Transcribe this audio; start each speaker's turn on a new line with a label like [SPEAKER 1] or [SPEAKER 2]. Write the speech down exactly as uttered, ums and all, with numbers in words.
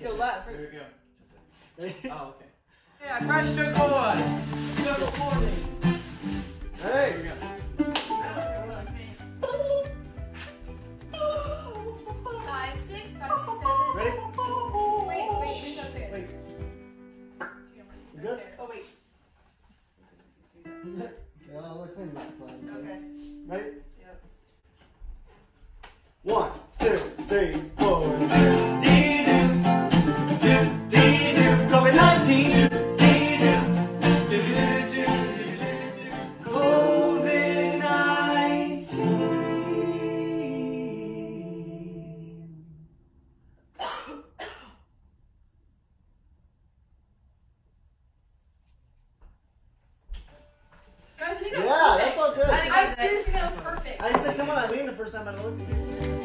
[SPEAKER 1] go left.
[SPEAKER 2] Here we go.
[SPEAKER 3] Ready?
[SPEAKER 2] Oh, okay. Yeah, crash stroke one. Stroke forty.
[SPEAKER 3] Hey.
[SPEAKER 2] Here we go.
[SPEAKER 4] Five, six, five, six, seven.
[SPEAKER 3] Ready?
[SPEAKER 4] Wait, wait, wait, no, second.
[SPEAKER 3] Wait.
[SPEAKER 4] You
[SPEAKER 3] good?
[SPEAKER 1] Oh, wait.
[SPEAKER 3] Yeah, I'll look clean this class.
[SPEAKER 1] Okay.
[SPEAKER 3] Ready?
[SPEAKER 1] Yep.
[SPEAKER 3] One, two, three, four. COVID nineteen. COVID nineteen.
[SPEAKER 4] Guys, I think
[SPEAKER 3] Yeah,
[SPEAKER 4] that was
[SPEAKER 3] that felt good.
[SPEAKER 4] perfect. I seriously, that was perfect.
[SPEAKER 3] I said, come on, Eileen, the first time I looked at you.